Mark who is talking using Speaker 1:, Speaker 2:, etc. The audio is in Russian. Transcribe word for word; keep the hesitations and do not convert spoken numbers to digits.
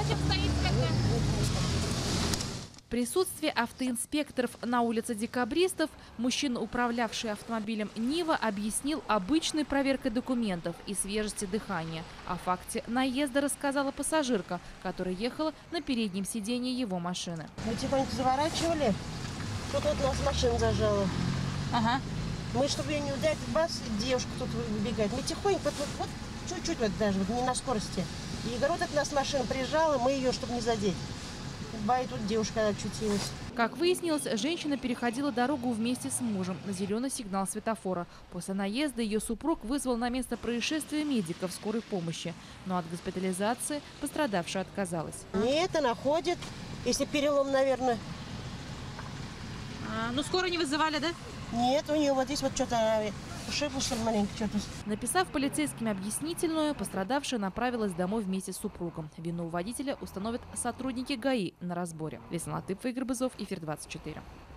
Speaker 1: зачем стоите тогда?
Speaker 2: В присутствии автоинспекторов на улице Декабристов мужчина, управлявший автомобилем «Нива», объяснил обычной проверкой документов и свежести дыхания. О факте наезда рассказала пассажирка, которая ехала на переднем сиденье его машины.
Speaker 3: Мы тихонько заворачивали, тут вот нас машина зажала.
Speaker 1: Ага.
Speaker 3: Мы, чтобы ее не ударить, бас, девушка тут выбегает. Мы тихонько, вот, вот, вот чуть-чуть вот даже, вот не на скорости. И говорю, так нас машина прижала, мы ее, чтобы не задеть. Ба, и тут девушка очутилась.
Speaker 2: Как выяснилось, женщина переходила дорогу вместе с мужем на зеленый сигнал светофора. После наезда ее супруг вызвал на место происшествия медиков скорой помощи. Но от госпитализации пострадавшая отказалась.
Speaker 3: Нет, она ходит. Если перелом, наверное.
Speaker 1: А, ну, скоро не вызывали, да?
Speaker 3: Нет, у нее вот здесь вот что-то ушибло, что ли, маленько что-то.
Speaker 2: Написав полицейским объяснительную, пострадавшая направилась домой вместе с супругом. Вину у водителя установят сотрудники ГАИ на разборе. Лесна Латыпова, Игорь Бызов, Эфир двадцать четыре.